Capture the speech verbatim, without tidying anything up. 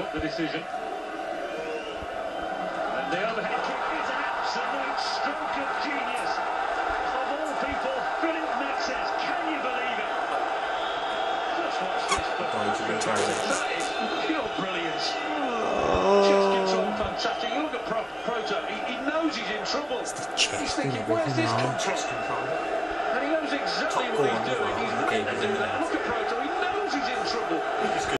up the decision. And the overhead kick is an absolute stroke of genius. Of all people, Phillipe Mexes, can you believe it? Just watch this. That is pure brilliance. Just control fantastic. You look at Pro Proto, he, he knows he's in trouble. He's thinking, where's this come from? And he knows exactly what he's doing. He's meant to do that. Look at Proto, he knows he's in trouble.